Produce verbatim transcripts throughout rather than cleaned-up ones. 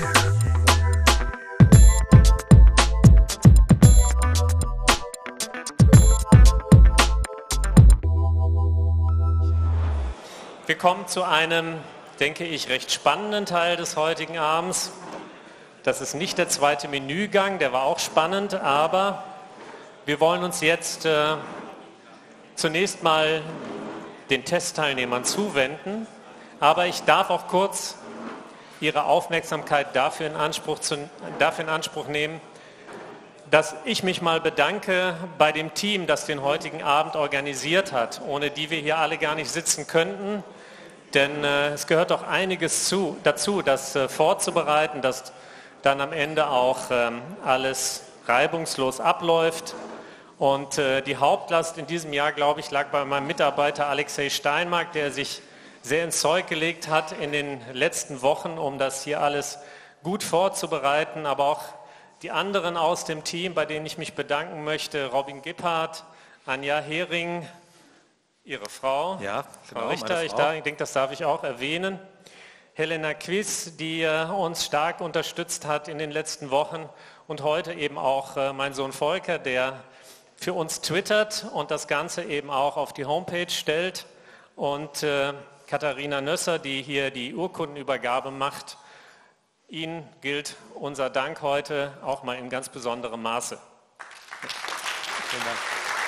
Wir kommen zu einem, denke ich, recht spannenden Teil des heutigen Abends. Das ist nicht der zweite Menügang, der war auch spannend, aber wir wollen uns jetzt äh, zunächst mal den Testteilnehmern zuwenden, aber ich darf auch kurz Ihre Aufmerksamkeit dafür in Anspruch, zu, dafür in Anspruch nehmen, dass ich mich mal bedanke bei dem Team, das den heutigen Abend organisiert hat, ohne die wir hier alle gar nicht sitzen könnten. Denn äh, es gehört doch einiges zu, dazu, das äh, vorzubereiten, dass dann am Ende auch ähm, alles reibungslos abläuft. Und äh, die Hauptlast in diesem Jahr, glaube ich, lag bei meinem Mitarbeiter Alexei Steinmark, der sich sehr ins Zeug gelegt hat in den letzten Wochen, um das hier alles gut vorzubereiten. Aber auch die anderen aus dem Team, bei denen ich mich bedanken möchte, Robin Gebhardt, Anja Hering, Ihre Frau, ja, Frau genau, Richter, ich, da, ich denke, das darf ich auch erwähnen. Helena Quiss, die äh, uns stark unterstützt hat in den letzten Wochen und heute eben auch äh, mein Sohn Volker, der für uns twittert und das Ganze eben auch auf die Homepage stellt und äh, Katharina Nösser, die hier die Urkundenübergabe macht. Ihnen gilt unser Dank heute auch mal in ganz besonderem Maße. Vielen Dank.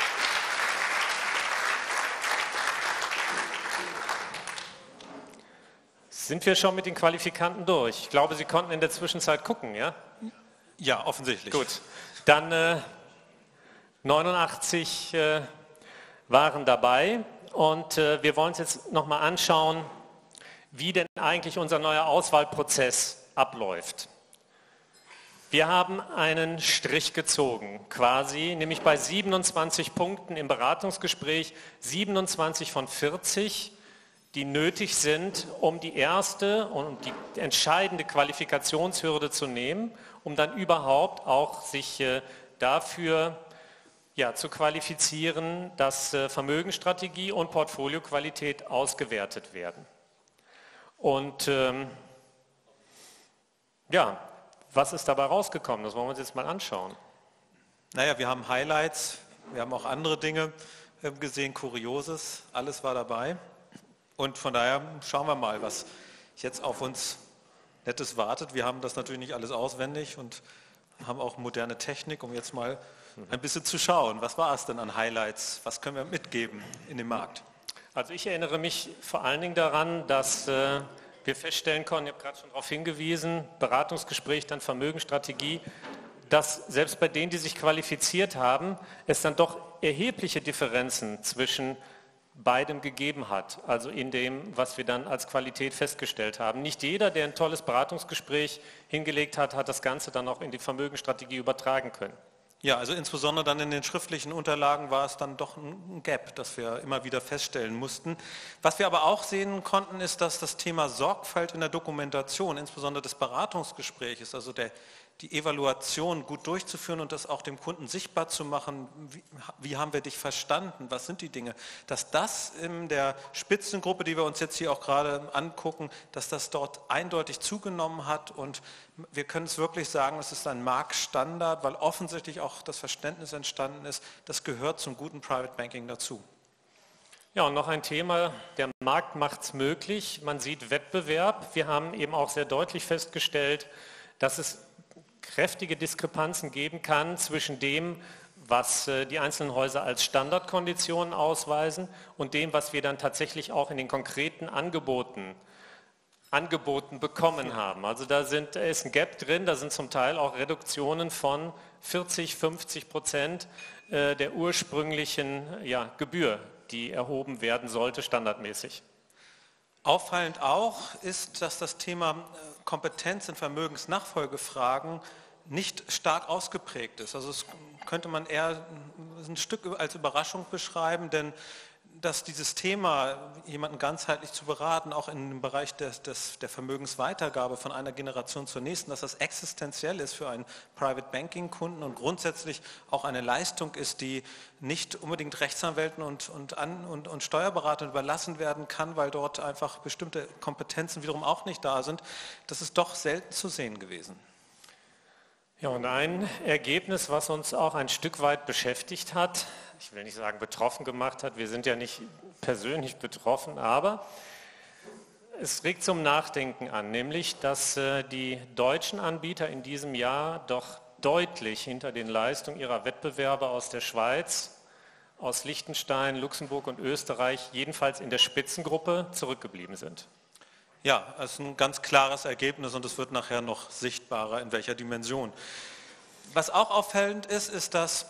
Sind wir schon mit den Qualifikanten durch? Ich glaube, Sie konnten in der Zwischenzeit gucken, ja? Ja, offensichtlich. Gut, dann äh, neunundachtzig äh, waren dabei und äh, wir wollen uns jetzt nochmal anschauen, wie denn eigentlich unser neuer Auswahlprozess abläuft. Wir haben einen Strich gezogen, quasi, nämlich bei siebenundzwanzig Punkten im Beratungsgespräch, siebenundzwanzig von vierzig, die nötig sind, um die erste und die entscheidende Qualifikationshürde zu nehmen, um dann überhaupt auch sich äh, dafür ja, zu qualifizieren, dass äh, Vermögensstrategie und Portfolioqualität ausgewertet werden. Und ähm, ja, was ist dabei rausgekommen? Das wollen wir uns jetzt mal anschauen. Naja, wir haben Highlights, wir haben auch andere Dinge äh, gesehen, Kurioses, alles war dabei. Und von daher schauen wir mal, was jetzt auf uns Nettes wartet. Wir haben das natürlich nicht alles auswendig und haben auch moderne Technik, um jetzt mal ein bisschen zu schauen. Was war es denn an Highlights? Was können wir mitgeben in dem Markt? Also ich erinnere mich vor allen Dingen daran, dass äh, wir feststellen konnten, ich habe gerade schon darauf hingewiesen, Beratungsgespräch, dann Vermögensstrategie, dass selbst bei denen, die sich qualifiziert haben, es dann doch erhebliche Differenzen zwischen beidem gegeben hat, also in dem, was wir dann als Qualität festgestellt haben. Nicht jeder, der ein tolles Beratungsgespräch hingelegt hat, hat das Ganze dann auch in die Vermögensstrategie übertragen können. Ja, also insbesondere dann in den schriftlichen Unterlagen war es dann doch ein Gap, das wir immer wieder feststellen mussten. Was wir aber auch sehen konnten, ist, dass das Thema Sorgfalt in der Dokumentation, insbesondere des Beratungsgesprächs, also der, die Evaluation gut durchzuführen und das auch dem Kunden sichtbar zu machen, wie, wie haben wir dich verstanden, was sind die Dinge, dass das in der Spitzengruppe, die wir uns jetzt hier auch gerade angucken, dass das dort eindeutig zugenommen hat und wir können es wirklich sagen, es ist ein Marktstandard, weil offensichtlich auch das Verständnis entstanden ist, das gehört zum guten Private Banking dazu. Ja, und noch ein Thema, der Markt macht es möglich, man sieht Wettbewerb. Wir haben eben auch sehr deutlich festgestellt, dass es kräftige Diskrepanzen geben kann zwischen dem, was die einzelnen Häuser als Standardkonditionen ausweisen und dem, was wir dann tatsächlich auch in den konkreten Angeboten angeboten bekommen haben. Also da sind, ist ein Gap drin, da sind zum Teil auch Reduktionen von vierzig, fünfzig Prozent der ursprünglichen ja, Gebühr, die erhoben werden sollte, standardmäßig. Auffallend auch ist, dass das Thema Kompetenz in Vermögensnachfolgefragen nicht stark ausgeprägt ist. Also das könnte man eher ein Stück als Überraschung beschreiben, denn dass dieses Thema, jemanden ganzheitlich zu beraten, auch in dem Bereich des, des, der Vermögensweitergabe von einer Generation zur nächsten, dass das existenziell ist für einen Private Banking Kunden und grundsätzlich auch eine Leistung ist, die nicht unbedingt Rechtsanwälten und, und, An- und, und Steuerberatern überlassen werden kann, weil dort einfach bestimmte Kompetenzen wiederum auch nicht da sind. Das ist doch selten zu sehen gewesen. Ja, und ein Ergebnis, was uns auch ein Stück weit beschäftigt hat, ich will nicht sagen betroffen gemacht hat, wir sind ja nicht persönlich betroffen, aber es regt zum Nachdenken an, nämlich, dass äh, die deutschen Anbieter in diesem Jahr doch deutlich hinter den Leistungen ihrer Wettbewerber aus der Schweiz, aus Liechtenstein, Luxemburg und Österreich, jedenfalls in der Spitzengruppe, zurückgeblieben sind. Ja, das ist ein ganz klares Ergebnis und es wird nachher noch sichtbarer, in welcher Dimension. Was auch auffällend ist, ist, dass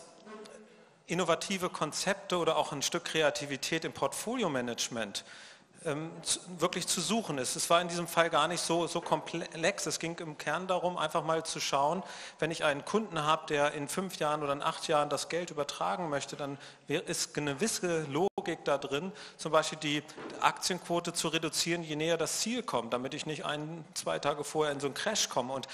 innovative Konzepte oder auch ein Stück Kreativität im Portfolio-Management ähm, zu, wirklich zu suchen ist. Es war in diesem Fall gar nicht so, so komplex. Es ging im Kern darum, einfach mal zu schauen, wenn ich einen Kunden habe, der in fünf Jahren oder in acht Jahren das Geld übertragen möchte, dann ist eine gewisse Logik da drin, zum Beispiel die Aktienquote zu reduzieren, je näher das Ziel kommt, damit ich nicht ein, zwei Tage vorher in so einen Crash komme. Und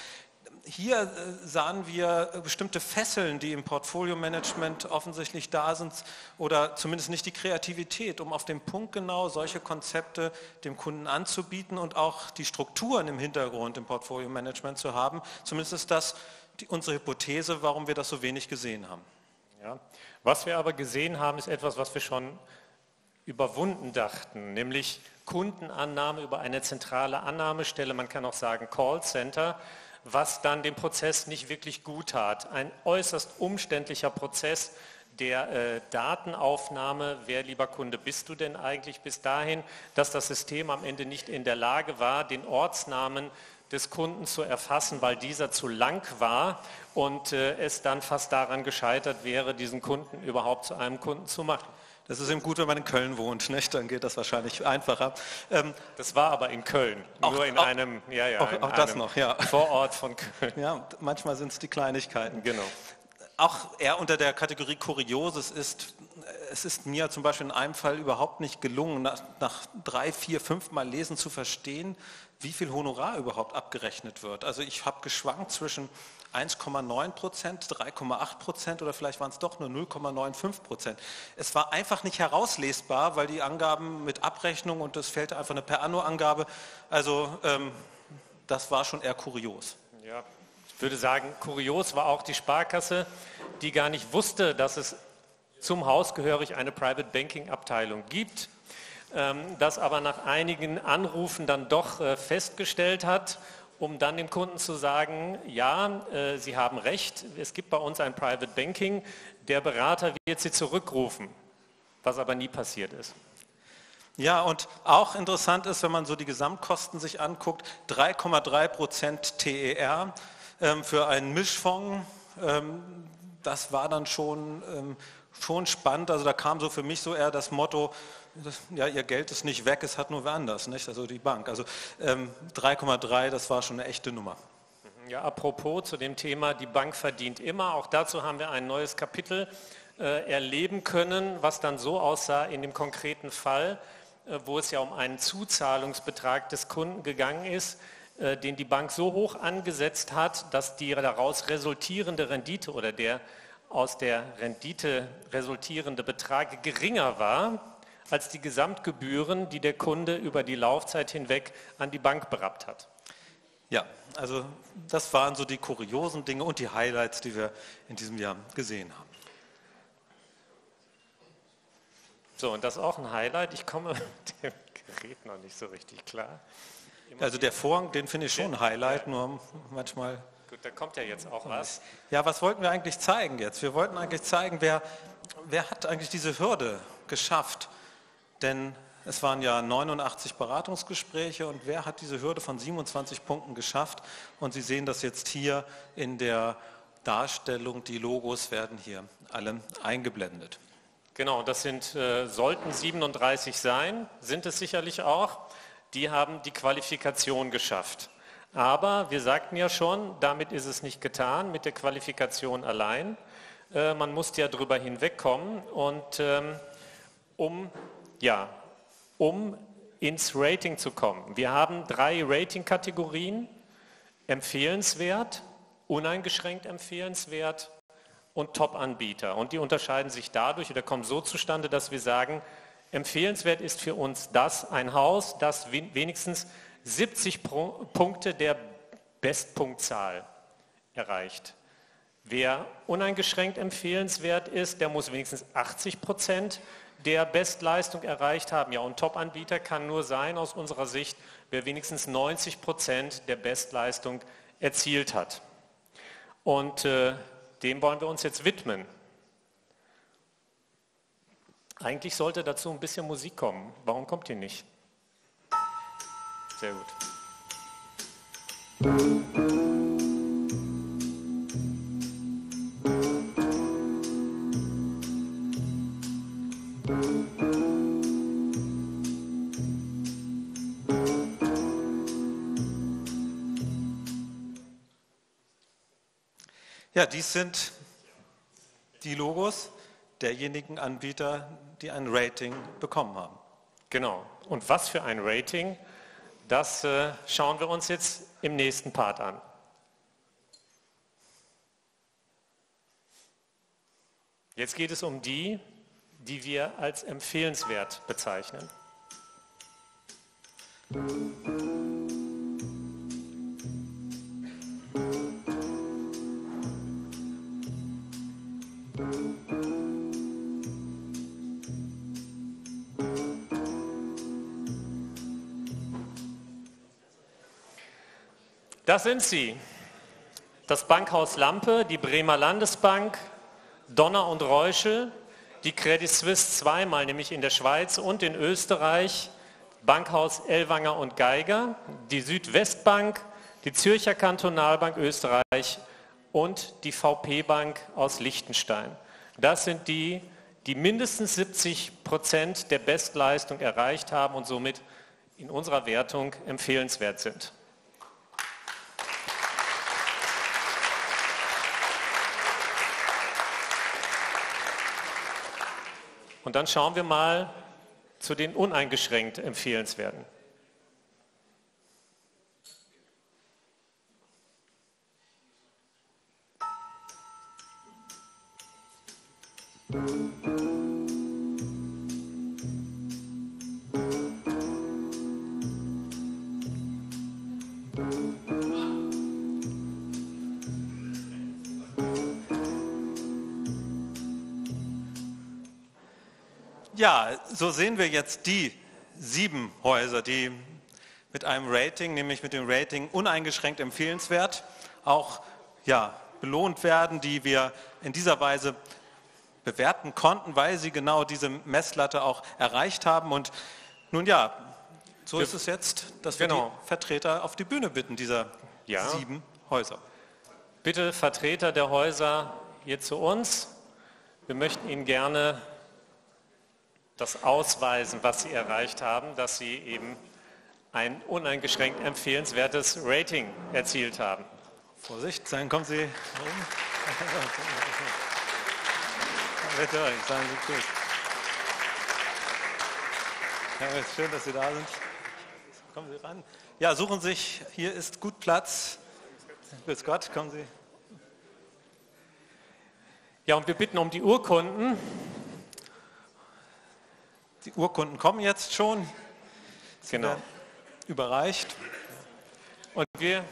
hier sahen wir bestimmte Fesseln, die im Portfolio-Management offensichtlich da sind oder zumindest nicht die Kreativität, um auf den Punkt genau solche Konzepte dem Kunden anzubieten und auch die Strukturen im Hintergrund im Portfolio-Management zu haben. Zumindest ist das die, unsere Hypothese, warum wir das so wenig gesehen haben. Ja. Was wir aber gesehen haben, ist etwas, was wir schon überwunden dachten, nämlich Kundenannahme über eine zentrale Annahmestelle, man kann auch sagen Callcenter, was dann dem Prozess nicht wirklich gut tat. Ein äußerst umständlicher Prozess der äh, Datenaufnahme, wer lieber Kunde bist du denn eigentlich, bis dahin, dass das System am Ende nicht in der Lage war, den Ortsnamen des Kunden zu erfassen, weil dieser zu lang war und äh, es dann fast daran gescheitert wäre, diesen Kunden überhaupt zu einem Kunden zu machen. Das ist eben gut, wenn man in Köln wohnt, nicht? Dann geht das wahrscheinlich einfacher. Ähm, das war aber in Köln, auch, nur in auch, einem, ja, ja, auch, in auch das einem noch, ja. Vorort von Köln. Ja, manchmal sind es die Kleinigkeiten. Genau. Auch eher unter der Kategorie Kurioses ist, es ist mir zum Beispiel in einem Fall überhaupt nicht gelungen, nach, nach drei, vier, fünf Mal Lesen zu verstehen, wie viel Honorar überhaupt abgerechnet wird. Also ich habe geschwankt zwischen eins Komma neun Prozent, drei Komma acht Prozent oder vielleicht waren es doch nur null Komma fünfundneunzig Prozent. Es war einfach nicht herauslesbar, weil die Angaben mit Abrechnung und es fehlte einfach eine Per-Anno-Angabe. Also ähm, das war schon eher kurios. Ja, ich würde sagen, kurios war auch die Sparkasse, die gar nicht wusste, dass es zum Haus gehörig eine Private Banking Abteilung gibt, ähm, das aber nach einigen Anrufen dann doch äh, festgestellt hat, um dann dem Kunden zu sagen, ja, äh, Sie haben recht, es gibt bei uns ein Private Banking, der Berater wird Sie zurückrufen, was aber nie passiert ist. Ja, und auch interessant ist, wenn man so die Gesamtkosten sich anguckt, drei Komma drei Prozent T E R ähm, für einen Mischfonds, ähm, das war dann schon, ähm, schon spannend, also da kam so für mich so eher das Motto, das, ja, ihr Geld ist nicht weg, es hat nur wer anders, nicht? Also die Bank. Also ähm, drei Komma drei, das war schon eine echte Nummer. Ja, apropos zu dem Thema, die Bank verdient immer, auch dazu haben wir ein neues Kapitel äh, erleben können, was dann so aussah in dem konkreten Fall, äh, wo es ja um einen Zuzahlungsbetrag des Kunden gegangen ist, äh, den die Bank so hoch angesetzt hat, dass die daraus resultierende Rendite oder der aus der Rendite resultierende Betrag geringer war, als die Gesamtgebühren, die der Kunde über die Laufzeit hinweg an die Bank berappt hat. Ja, also das waren so die kuriosen Dinge und die Highlights, die wir in diesem Jahr gesehen haben. So, und das ist auch ein Highlight. Ich komme mit dem Gerät noch nicht so richtig klar. Immer also der Vorhang, den finde ich schon ein Highlight, ja. Nur manchmal... Gut, da kommt ja jetzt auch was. Ja, was wollten wir eigentlich zeigen jetzt? Wir wollten eigentlich zeigen, wer, wer hat eigentlich diese Hürde geschafft? Denn es waren ja neunundachtzig Beratungsgespräche und wer hat diese Hürde von siebenundzwanzig Punkten geschafft? Und Sie sehen das jetzt hier in der Darstellung, die Logos werden hier alle eingeblendet. Genau, das sind, äh, sollten siebenunddreißig sein, sind es sicherlich auch. Die haben die Qualifikation geschafft. Aber wir sagten ja schon, damit ist es nicht getan, mit der Qualifikation allein. Äh, man musste ja drüber hinwegkommen und ähm, um ja, um ins Rating zu kommen. Wir haben drei Rating-Kategorien: empfehlenswert, uneingeschränkt empfehlenswert und Top-Anbieter. Und die unterscheiden sich dadurch oder kommen so zustande, dass wir sagen, empfehlenswert ist für uns das ein Haus, das wenigstens siebzig Punkte der Bestpunktzahl erreicht. Wer uneingeschränkt empfehlenswert ist, der muss wenigstens achtzig Prozent der Bestleistung erreicht haben. Ja, und Top-Anbieter kann nur sein, aus unserer Sicht, wer wenigstens neunzig Prozent der Bestleistung erzielt hat. Und äh, dem wollen wir uns jetzt widmen. Eigentlich sollte dazu ein bisschen Musik kommen. Warum kommt die nicht? Sehr gut. Ja, dies sind die Logos derjenigen Anbieter, die ein Rating bekommen haben. Genau. Und was für ein Rating, das äh, schauen wir uns jetzt im nächsten Part an. Jetzt geht es um die, die wir als empfehlenswert bezeichnen. Das sind sie. Das Bankhaus Lampe, die Bremer Landesbank, Donner und Reuschel, die Credit Suisse zweimal, nämlich in der Schweiz und in Österreich, Bankhaus Ellwanger und Geiger, die Südwestbank, die Zürcher Kantonalbank Österreich und die V P Bank aus Liechtenstein. Das sind die, die mindestens siebzig Prozent der Bestleistung erreicht haben und somit in unserer Wertung empfehlenswert sind. Und dann schauen wir mal zu den uneingeschränkt empfehlenswerten. Ja, so sehen wir jetzt die sieben Häuser, die mit einem Rating, nämlich mit dem Rating uneingeschränkt empfehlenswert, auch ja, belohnt werden, die wir in dieser Weise bewerten konnten, weil sie genau diese Messlatte auch erreicht haben. Und nun ja, so ist es jetzt, dass wir genau. die Vertreter auf die Bühne bitten, dieser ja. sieben Häuser. Bitte Vertreter der Häuser hier zu uns. Wir möchten Ihnen gerne das ausweisen, was Sie erreicht haben, dass Sie eben ein uneingeschränkt empfehlenswertes Rating erzielt haben. Vorsicht, dann kommen Sie rum. Bitte, sagen Sie gut. Ja, ist schön, dass Sie da sind. Kommen Sie ran. Ja, suchen sich, hier ist gut Platz. Grüß Gott, kommen Sie. Ja, und wir bitten um die Urkunden. Die Urkunden kommen jetzt schon. Sie genau. Überreicht. Und wir,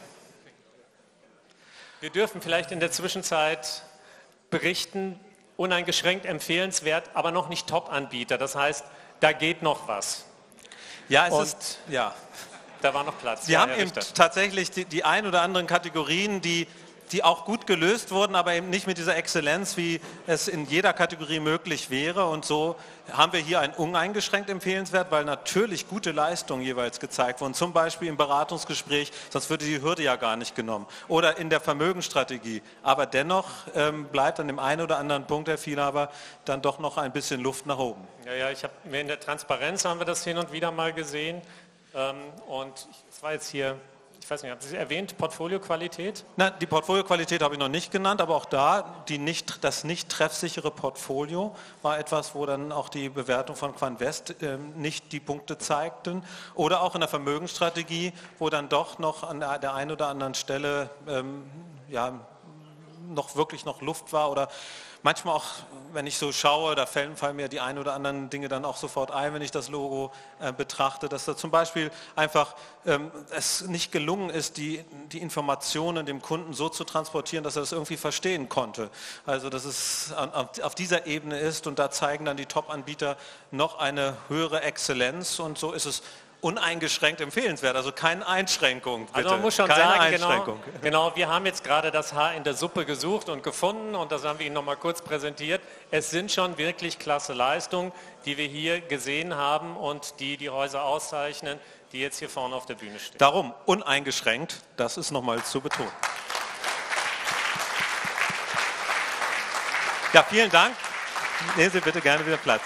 wir dürfen vielleicht in der Zwischenzeit berichten, uneingeschränkt empfehlenswert, aber noch nicht Top-Anbieter. Das heißt, da geht noch was. Ja, es Und ist, ja. Da war noch Platz. Wir ja, haben Herr eben Richter. tatsächlich die, die ein oder anderen Kategorien, die, die auch gut gelöst wurden, aber eben nicht mit dieser Exzellenz, wie es in jeder Kategorie möglich wäre. Und so haben wir hier ein uneingeschränkt empfehlenswert, weil natürlich gute Leistungen jeweils gezeigt wurden. Zum Beispiel im Beratungsgespräch, sonst würde die Hürde ja gar nicht genommen. Oder in der Vermögensstrategie. Aber dennoch ähm, bleibt an dem einen oder anderen Punkt, Herr Vielhaber, dann doch noch ein bisschen Luft nach oben. Ja, ja, ich habe in der Transparenz haben wir das hin und wieder mal gesehen. Ähm, und es war jetzt hier ich weiß nicht, haben Sie erwähnt, Portfolioqualität? Na, die Portfolioqualität habe ich noch nicht genannt, aber auch da, die nicht, das nicht treffsichere Portfolio war etwas, wo dann auch die Bewertung von Quantwest äh, nicht die Punkte zeigten. Oder auch in der Vermögensstrategie, wo dann doch noch an der, der einen oder anderen Stelle ähm, ja, noch wirklich noch Luft war oder manchmal auch, wenn ich so schaue, da fallen, fallen mir die ein oder anderen Dinge dann auch sofort ein, wenn ich das Logo äh, betrachte, dass da zum Beispiel einfach ähm, es nicht gelungen ist, die, die Informationen dem Kunden so zu transportieren, dass er das irgendwie verstehen konnte. Also dass es an, auf dieser Ebene ist und da zeigen dann die Top-Anbieter noch eine höhere Exzellenz und so ist es uneingeschränkt empfehlenswert, also keine Einschränkung. Bitte. Also man muss schon keine sagen, Einschränkung. Genau, genau, wir haben jetzt gerade das Haar in der Suppe gesucht und gefunden und das haben wir Ihnen noch mal kurz präsentiert. Es sind schon wirklich klasse Leistungen, die wir hier gesehen haben und die die Häuser auszeichnen, die jetzt hier vorne auf der Bühne stehen. Darum uneingeschränkt, das ist nochmal zu betonen. Ja, vielen Dank. Nehmen Sie bitte gerne wieder Platz.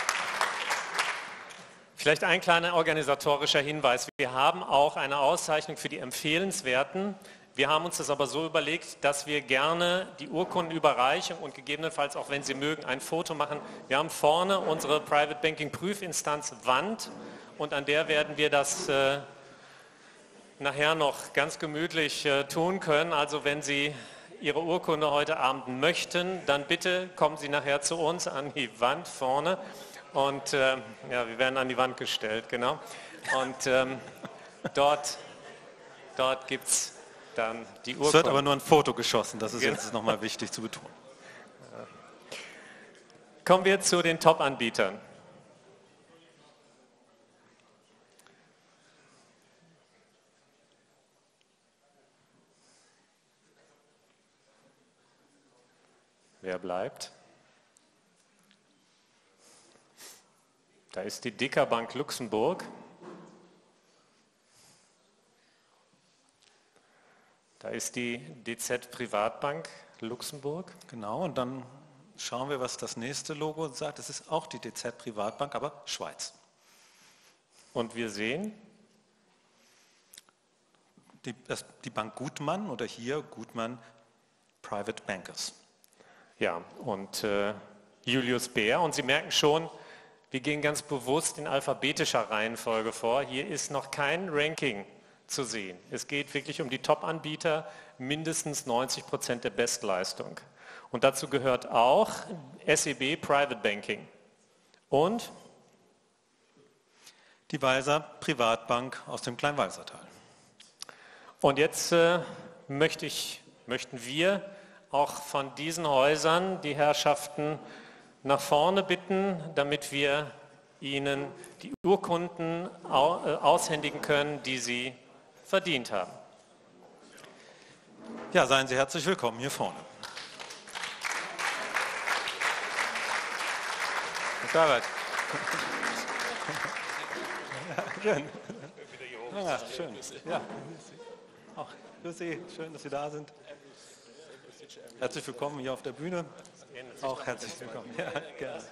Vielleicht ein kleiner organisatorischer Hinweis. Wir haben auch eine Auszeichnung für die Empfehlenswerten. Wir haben uns das aber so überlegt, dass wir gerne die Urkunden überreichen und gegebenenfalls auch, wenn Sie mögen, ein Foto machen. Wir haben vorne unsere Private Banking Prüfinstanz Wand und an der werden wir das äh, nachher noch ganz gemütlich äh, tun können. Also wenn Sie Ihre Urkunde heute Abend möchten, dann bitte kommen Sie nachher zu uns an die Wand vorne. Und äh, ja, wir werden an die Wand gestellt, genau. Und ähm, dort, dort gibt es dann die Urkunde. Es wird aber nur ein Foto geschossen, das ist Genau. jetzt nochmal wichtig zu betonen. Kommen wir zu den Top-Anbietern. Wer bleibt? Da ist die Dicker Bank Luxemburg. Da ist die D Z Privatbank Luxemburg. Genau, und dann schauen wir, was das nächste Logo sagt. Es ist auch die D Z Privatbank, aber Schweiz. Und wir sehen die, das, die Bank Gutmann oder hier Gutmann Private Bankers. Ja, und äh, Julius Baer. Und Sie merken schon, wir gehen ganz bewusst in alphabetischer Reihenfolge vor. Hier ist noch kein Ranking zu sehen. Es geht wirklich um die Top-Anbieter, mindestens neunzig Prozent der Bestleistung. Und dazu gehört auch S E B Private Banking. Und die Walser Privatbank aus dem Kleinwalsertal. Und jetzt äh, möchte ich, möchten wir auch von diesen Häusern die Herrschaften nach vorne bitten, damit wir Ihnen die Urkunden aushändigen können, die Sie verdient haben. Ja, seien Sie herzlich willkommen hier vorne. Herr Schwabert. Ja, schön. Ja, schön. Ja. Auch grüß Sie, schön, dass Sie da sind. Herzlich willkommen hier auf der Bühne. Auch herzlich willkommen. Ja, gerne.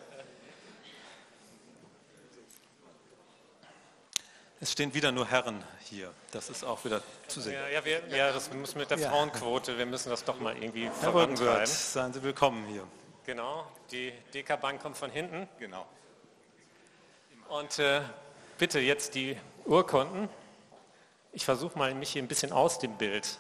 Es stehen wieder nur Herren hier. Das ist auch wieder zu sehen. Ja, ja, wir, ja das müssen mit der Ja. Frauenquote, wir müssen das doch mal irgendwie Herr Rödenwirth, vorantreiben. seien Sie willkommen hier. Genau, die D K Bank kommt von hinten. Genau. Und äh, bitte jetzt die Urkunden. Ich versuche mal, mich hier ein bisschen aus dem Bild.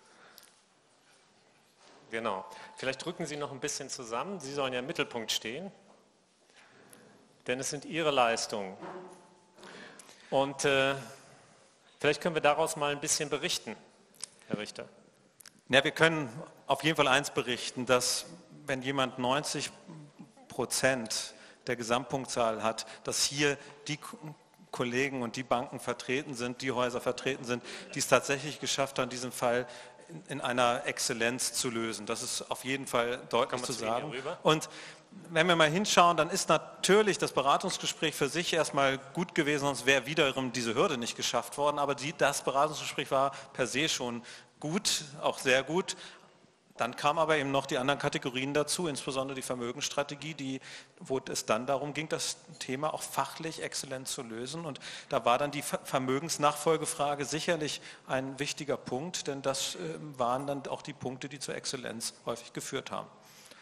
Genau. Vielleicht drücken Sie noch ein bisschen zusammen. Sie sollen ja im Mittelpunkt stehen. Denn es sind Ihre Leistungen. Und äh, vielleicht können wir daraus mal ein bisschen berichten, Herr Richter. Ja, wir können auf jeden Fall eins berichten, dass wenn jemand neunzig Prozent der Gesamtpunktzahl hat, dass hier die Kollegen und die Banken vertreten sind, die Häuser vertreten sind, die es tatsächlich geschafft haben, diesen Fall in einer Exzellenz zu lösen. Das ist auf jeden Fall deutlich zu sagen. Und wenn wir mal hinschauen, dann ist natürlich das Beratungsgespräch für sich erstmal gut gewesen, sonst wäre wiederum diese Hürde nicht geschafft worden. Aber die, das Beratungsgespräch war per se schon gut, auch sehr gut. Dann kamen aber eben noch die anderen Kategorien dazu, insbesondere die Vermögensstrategie, die, wo es dann darum ging, das Thema auch fachlich exzellent zu lösen. Und da war dann die Vermögensnachfolgefrage sicherlich ein wichtiger Punkt, denn das waren dann auch die Punkte, die zur Exzellenz häufig geführt haben.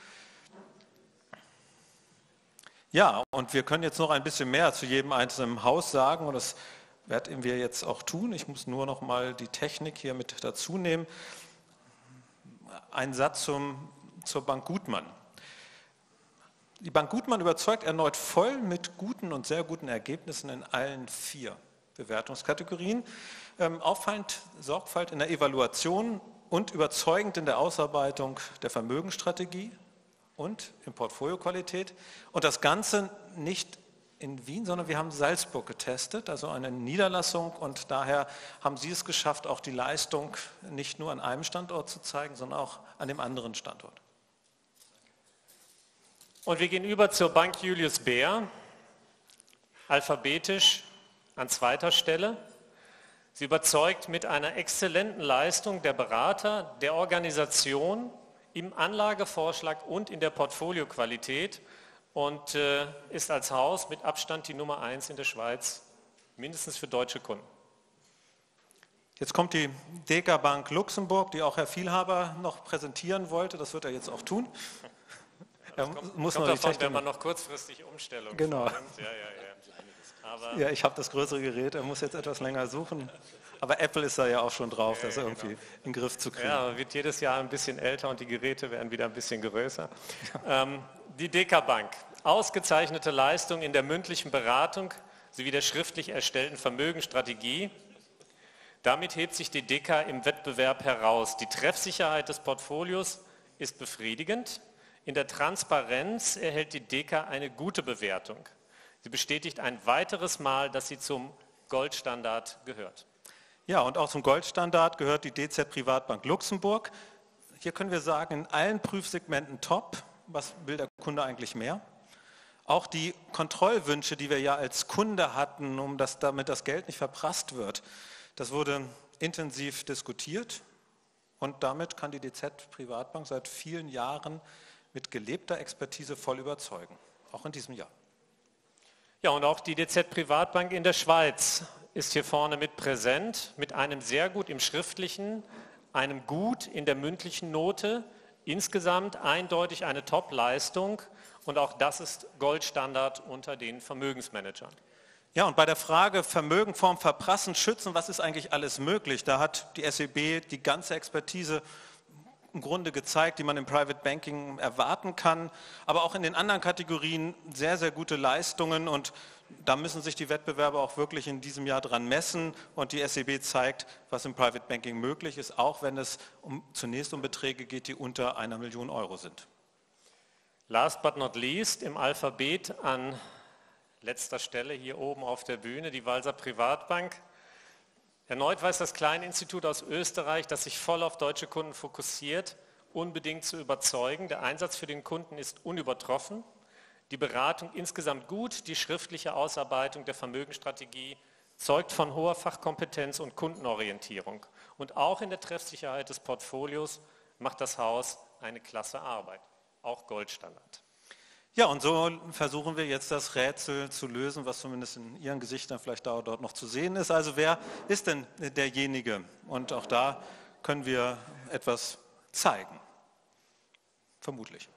Ja, und wir können jetzt noch ein bisschen mehr zu jedem einzelnen Haus sagen und das werden wir jetzt auch tun. Ich muss nur noch mal die Technik hier mit dazu nehmen. Ein Satz zum, zur Bank Gutmann. Die Bank Gutmann überzeugt erneut voll mit guten und sehr guten Ergebnissen in allen vier Bewertungskategorien. Ähm, auffallend Sorgfalt in der Evaluation und überzeugend in der Ausarbeitung der Vermögensstrategie und in Portfolioqualität. Und das Ganze nicht in Wien, sondern wir haben Salzburg getestet, also eine Niederlassung, und daher haben Sie es geschafft, auch die Leistung nicht nur an einem Standort zu zeigen, sondern auch an dem anderen Standort. Und wir gehen über zur Bank Julius Baer, alphabetisch an zweiter Stelle. Sie überzeugt mit einer exzellenten Leistung der Berater, der Organisation, im Anlagevorschlag und in der Portfolioqualität. Und äh, ist als Haus mit Abstand die Nummer eins in der Schweiz, mindestens für deutsche Kunden. Jetzt kommt die Deka Bank Luxemburg, die auch Herr Vielhaber noch präsentieren wollte. Das wird er jetzt auch tun. Ja, das kommt, muss kommt davon, wenn man noch kurzfristig Umstellung genau. vornimmt. Ja, ja, ja. Aber ja, ich habe das größere Gerät, er muss jetzt etwas länger suchen. Aber Apple ist da ja auch schon drauf, ja, das irgendwie genau. in den Griff zu kriegen. Ja, man wird jedes Jahr ein bisschen älter und die Geräte werden wieder ein bisschen größer. Ja. Ähm, die Deka Bank, ausgezeichnete Leistung in der mündlichen Beratung sowie der schriftlich erstellten Vermögensstrategie. Damit hebt sich die Deka im Wettbewerb heraus. Die Treffsicherheit des Portfolios ist befriedigend. In der Transparenz erhält die Deka eine gute Bewertung. Sie bestätigt ein weiteres Mal, dass sie zum Goldstandard gehört. Ja, und auch zum Goldstandard gehört die D Z Privatbank Luxemburg. Hier können wir sagen, in allen Prüfsegmenten top. Was will der Kunde eigentlich mehr? Auch die Kontrollwünsche, die wir ja als Kunde hatten, um dass damit das Geld nicht verprasst wird, das wurde intensiv diskutiert und damit kann die D Z Privatbank seit vielen Jahren mit gelebter Expertise voll überzeugen, auch in diesem Jahr. Ja, und auch die D Z Privatbank in der Schweiz ist hier vorne mit präsent, mit einem sehr gut im schriftlichen, einem gut in der mündlichen Note, insgesamt eindeutig eine Top-Leistung und auch das ist Goldstandard unter den Vermögensmanagern. Ja, und bei der Frage Vermögen vorm Verprassen schützen, was ist eigentlich alles möglich? Da hat die S E B die ganze Expertise im Grunde gezeigt, die man im Private Banking erwarten kann, aber auch in den anderen Kategorien sehr, sehr gute Leistungen und da müssen sich die Wettbewerber auch wirklich in diesem Jahr dran messen und die S E B zeigt, was im Private Banking möglich ist, auch wenn es um, zunächst um Beträge geht, die unter einer Million Euro sind. Last but not least im Alphabet an letzter Stelle hier oben auf der Bühne die Walser Privatbank. Erneut weiß das Kleininstitut aus Österreich, das sich voll auf deutsche Kunden fokussiert, unbedingt zu überzeugen. Der Einsatz für den Kunden ist unübertroffen. Die Beratung insgesamt gut, die schriftliche Ausarbeitung der Vermögensstrategie zeugt von hoher Fachkompetenz und Kundenorientierung. Und auch in der Treffsicherheit des Portfolios macht das Haus eine klasse Arbeit, auch Goldstandard. Ja, und so versuchen wir jetzt das Rätsel zu lösen, was zumindest in Ihren Gesichtern vielleicht da dort noch zu sehen ist. Also wer ist denn derjenige? Und auch da können wir etwas zeigen, vermutlich.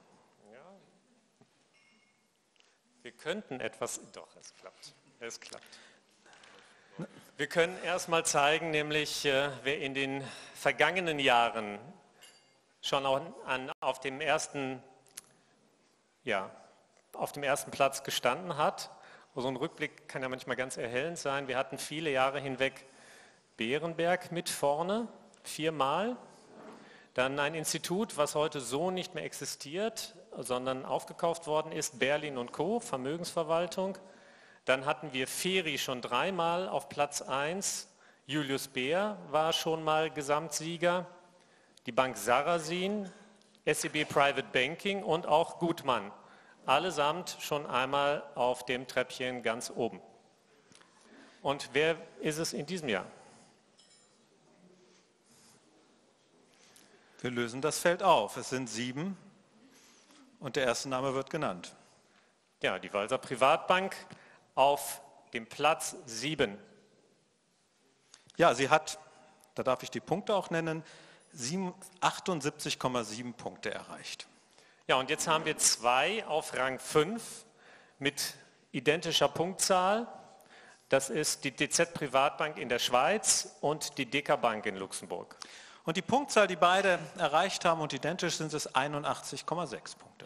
Wir könnten etwas, doch, es klappt, es klappt. Wir können erstmal zeigen, nämlich wer in den vergangenen Jahren schon an, auf, dem ersten, ja, auf dem ersten Platz gestanden hat. So ein Rückblick kann ja manchmal ganz erhellend sein. Wir hatten viele Jahre hinweg Bärenberg mit vorne, viermal. Dann ein Institut, was heute so nicht mehr existiert, sondern aufgekauft worden ist, Berlin und Co., Vermögensverwaltung. Dann hatten wir Feri schon dreimal auf Platz eins, Julius Baer war schon mal Gesamtsieger, die Bank Sarasin, S E B Private Banking und auch Gutmann. Allesamt schon einmal auf dem Treppchen ganz oben. Und wer ist es in diesem Jahr? Wir lösen das Feld auf. Es sind sieben und der erste Name wird genannt. Ja, die Walser Privatbank auf dem Platz sieben. Ja, sie hat, da darf ich die Punkte auch nennen, achtundsiebzig Komma sieben Punkte erreicht. Ja, und jetzt haben wir zwei auf Rang fünf mit identischer Punktzahl. Das ist die D Z Privatbank in der Schweiz und die D K Bank in Luxemburg. Und die Punktzahl, die beide erreicht haben und identisch sind es einundachtzig Komma sechs Punkte.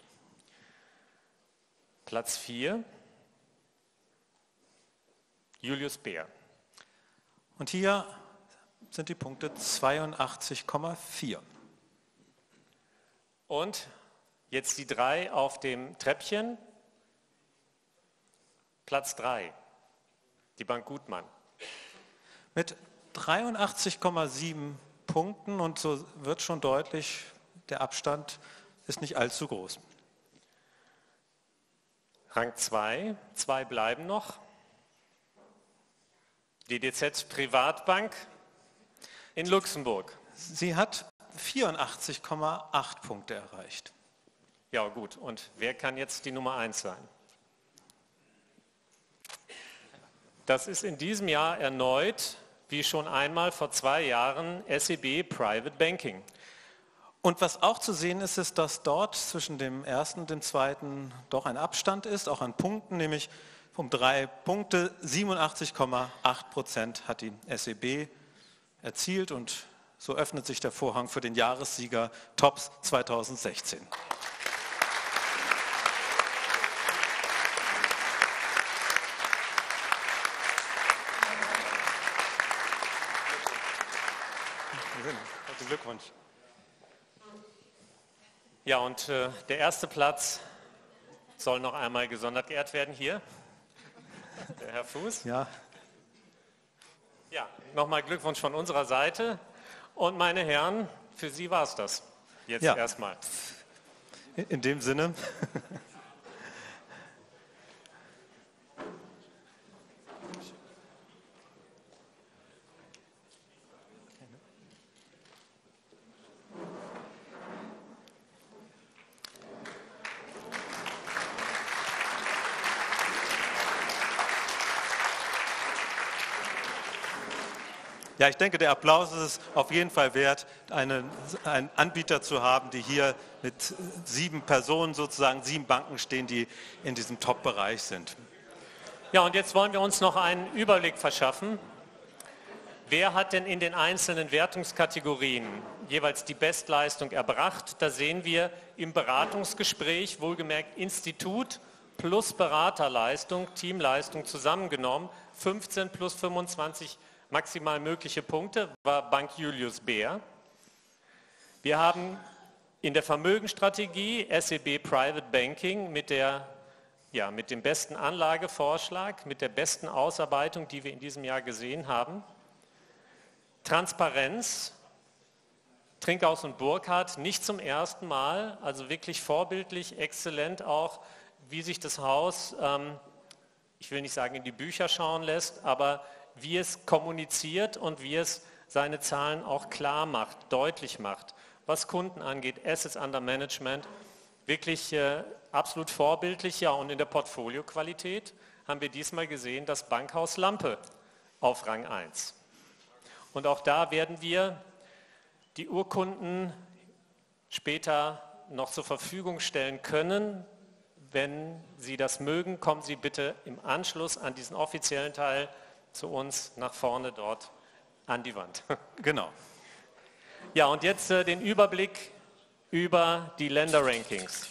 Platz vier, Julius Baer. Und hier sind die Punkte zweiundachtzig Komma vier. Und jetzt die drei auf dem Treppchen. Platz drei, die Bank Gutmann. Mit dreiundachtzig Komma sieben Punkten und so wird schon deutlich, der Abstand ist nicht allzu groß. Rang zwei, zwei bleiben noch. Die D Z Privatbank in Luxemburg. Sie hat vierundachtzig Komma acht Punkte erreicht. Ja gut, und wer kann jetzt die Nummer eins sein? Das ist in diesem Jahr erneut, wie schon einmal vor zwei Jahren, S E B Private Banking. Und was auch zu sehen ist, ist, dass dort zwischen dem ersten und dem zweiten doch ein Abstand ist, auch an Punkten, nämlich um drei Punkte. siebenundachtzig Komma acht Prozent hat die S E B erzielt und so öffnet sich der Vorhang für den Jahressieger Tops zweitausendsechzehn. Herzlichen Glückwunsch. Ja, und äh, der erste Platz soll noch einmal gesondert geehrt werden hier. Der Herr Fuß. Ja. Ja, nochmal Glückwunsch von unserer Seite. Und meine Herren, für Sie war es das. Jetzt Ja. erstmal. In dem Sinne. Ja, ich denke, der Applaus ist es auf jeden Fall wert, einen, einen Anbieter zu haben, die hier mit sieben Personen sozusagen, sieben Banken stehen, die in diesem Top-Bereich sind. Ja, und jetzt wollen wir uns noch einen Überblick verschaffen. Wer hat denn in den einzelnen Wertungskategorien jeweils die Bestleistung erbracht? Da sehen wir im Beratungsgespräch, wohlgemerkt Institut plus Beraterleistung, Teamleistung zusammengenommen, fünfzehn plus fünfundzwanzig maximal mögliche Punkte, war Bank Julius Baer. Wir haben in der Vermögensstrategie S E B Private Banking mit, der, ja, mit dem besten Anlagevorschlag, mit der besten Ausarbeitung, die wir in diesem Jahr gesehen haben. Transparenz, Trinkhaus und Burkhardt, nicht zum ersten Mal, also wirklich vorbildlich, exzellent auch, wie sich das Haus, ähm, ich will nicht sagen in die Bücher schauen lässt, aber wie es kommuniziert und wie es seine Zahlen auch klar macht, deutlich macht. Was Kunden angeht, Assets under Management, wirklich äh, absolut vorbildlich. Ja, und in der Portfolioqualität haben wir diesmal gesehen das Bankhaus Lampe auf Rang eins. Und auch da werden wir die Urkunden später noch zur Verfügung stellen können. Wenn Sie das mögen, kommen Sie bitte im Anschluss an diesen offiziellen Teil zu uns nach vorne dort an die Wand. Genau. Ja, und jetzt äh, den Überblick über die Länderrankings.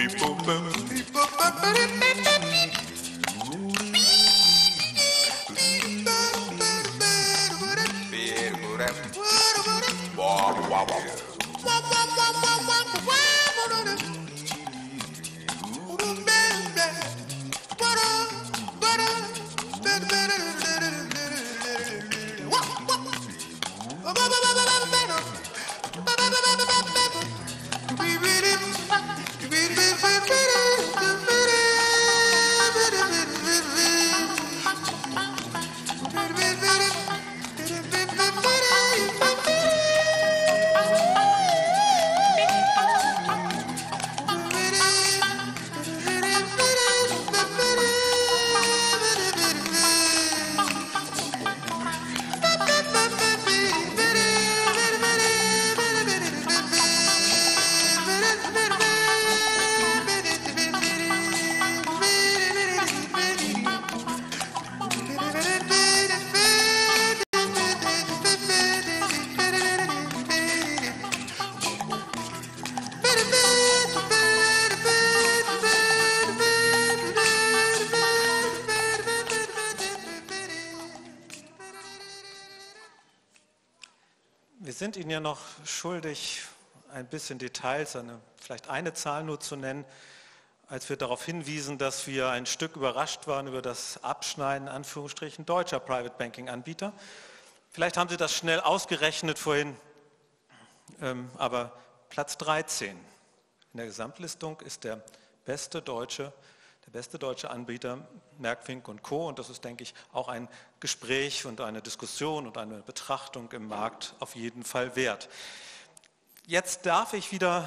Wir sind Ihnen ja noch schuldig, ein bisschen Details, eine, vielleicht eine Zahl nur zu nennen, als wir darauf hinwiesen, dass wir ein Stück überrascht waren über das Abschneiden, in Anführungsstrichen, deutscher Private Banking Anbieter. Vielleicht haben Sie das schnell ausgerechnet vorhin, ähm, aber Platz dreizehn in der Gesamtlistung ist der beste deutsche Der beste deutsche Anbieter, Merck-Fink und Co. Und das ist, denke ich, auch ein Gespräch und eine Diskussion und eine Betrachtung im Markt auf jeden Fall wert. Jetzt darf ich wieder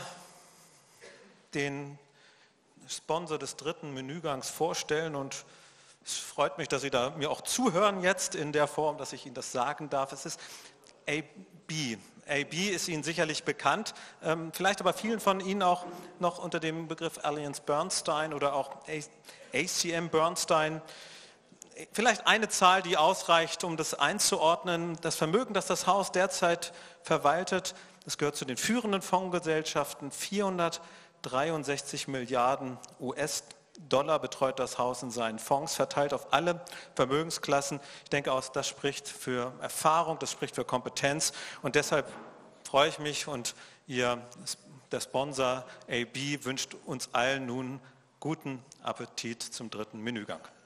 den Sponsor des dritten Menügangs vorstellen und es freut mich, dass Sie da mir auch zuhören jetzt in der Form, dass ich Ihnen das sagen darf. Es ist A B. A B ist Ihnen sicherlich bekannt, ähm, vielleicht aber vielen von Ihnen auch noch unter dem Begriff Allianz Bernstein oder auch A C M Bernstein. Vielleicht eine Zahl, die ausreicht, um das einzuordnen. Das Vermögen, das das Haus derzeit verwaltet, das gehört zu den führenden Fondsgesellschaften. vierhundertdreiundsechzig Milliarden U S-Dollar betreut das Haus in seinen Fonds, verteilt auf alle Vermögensklassen. Ich denke auch, das spricht für Erfahrung, das spricht für Kompetenz und deshalb freue ich mich und ihr, der Sponsor A B wünscht uns allen nun guten Appetit zum dritten Menügang.